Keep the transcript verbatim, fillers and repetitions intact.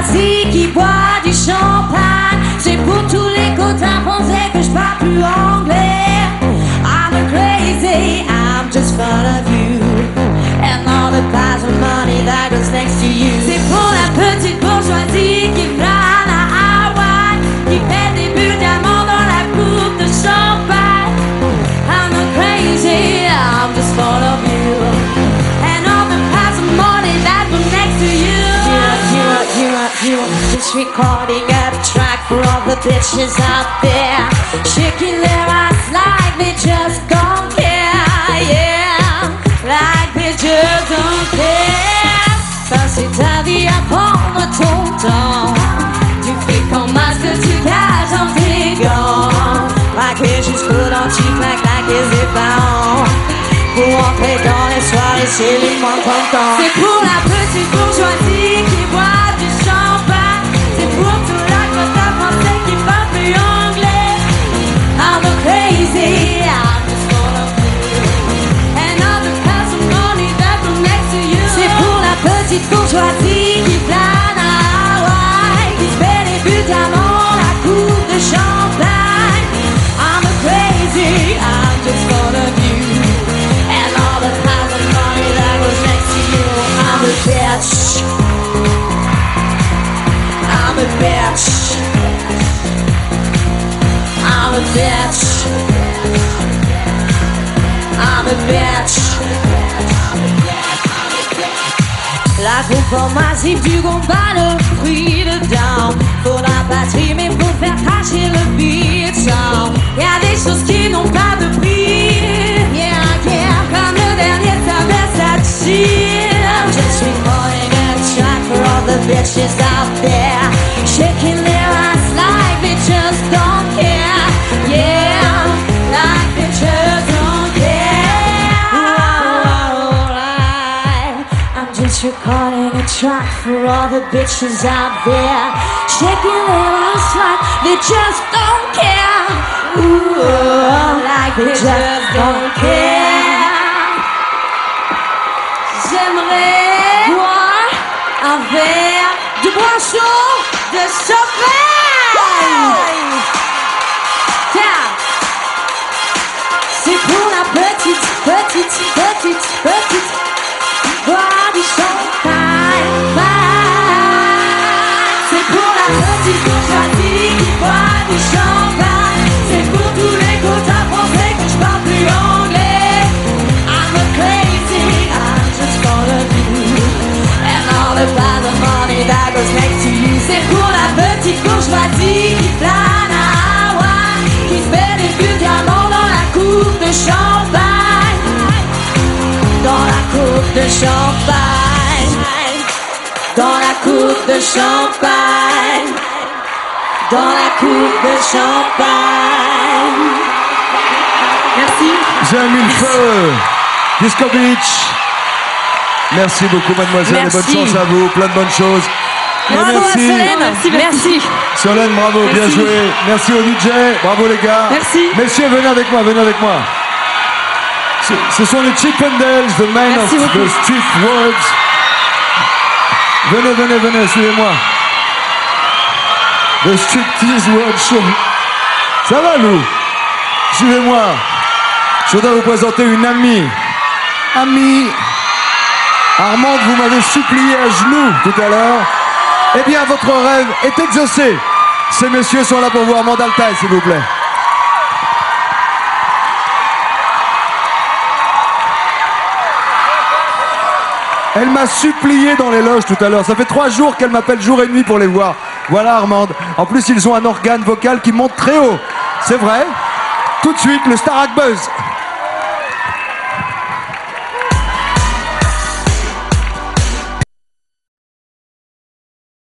choisi qui boit du champagne. C'est pour tous les copains français que je parle plus anglais. I'm a crazy, I'm just fond of you. And all the piles of money that goes next to you. C'est pour la petite bourgeoisie qui plane à Hawaï, qui fait des bulles diamants dans la coupe de champagne. I'm a crazy, I'm just fond of you. And all the piles of money that go next to you. You, you, you, you, just recording a track for all the bitches out there, shaking their ass like they just don't care, yeah, like they just don't care. Passer ta vie à prendre ton temps, tu fais comme masque que tu caches dans tes gants, plaqué jusqu'au dentier, clac, claquer ses parents, pour entrer dans les soirées, c'est les moins contents. C'est pour la petite bourgeoisie qui boit du champagne, c'est pour tout la côte français qui parle plus anglais. I'm a crazy, I'm just full of you. And all the past of money that go next to you. C'est pour la petite bourgeoisie qui plane à Hawaï, qui se fait des bulles diamants, la coupe de champagne. I'm a crazy, I'm just full of you. And all the past of money that goes next to you. I'm a bitch, I'm a bitch, I'm a bitch, I'm a bitch. La coupe massive du combat, le fruit dedans. Faudra pas trimer pour faire cracher le beat sound. Y'a des choses qui n'ont pas de prix, yeah, yeah, comme le dernier Versace. I'm just recording a track for all the bitches out there, shaking their ass like they just don't care, yeah, like they just don't care. Alright, I'm just recording a track for all the bitches out there, shaking their ass like they just don't care. Ooh, like they just don't care. J'aimerais boire un verre de bois chaud de champagne. Tiens, c'est pour la petite, petite, petite, petite boire du champagne. C'est pour la petite bourgeoisie qui boit du champagne. C'est pour tous les quotas français que je parle plus anglais. I'm a crazy, I'm just full of you. And all the bad money that goes next to you. C'est pour la petite bourgeoisie qui plane à Hawaï, qui se fait des bulles diamants dans la coupe de champagne. Dans la coupe de champagne. Dans la coupe de champagne. Dans la coupe de champagne. Merci. J'ai mis le feu. Disco Beach. Merci beaucoup, mademoiselle. Merci. Et bonne chance à vous. Plein de bonnes choses. Et Bravo merci. à Solène. Merci, merci. Solène, bravo. Merci. Bien joué. Merci au D J. Bravo, les gars. Merci. Messieurs, venez avec moi. Venez avec moi. Ce, ce sont les Chippendales, the man Merci of beaucoup. the street words. Venez, venez, venez. Suivez-moi. The Striptease World Show. Ça va, Lou? Suivez-moi. Je voudrais vous présenter une amie. Amie. Armande, vous m'avez supplié à genoux tout à l'heure. Eh bien, votre rêve est exaucé. Ces messieurs sont là pour vous. Armande Altaï, s'il vous plaît. Elle m'a supplié dans les loges tout à l'heure. Ça fait trois jours qu'elle m'appelle jour et nuit pour les voir. Voilà, Armande. En plus, ils ont un organe vocal qui monte très haut. C'est vrai. Tout de suite, le Starac Buzz.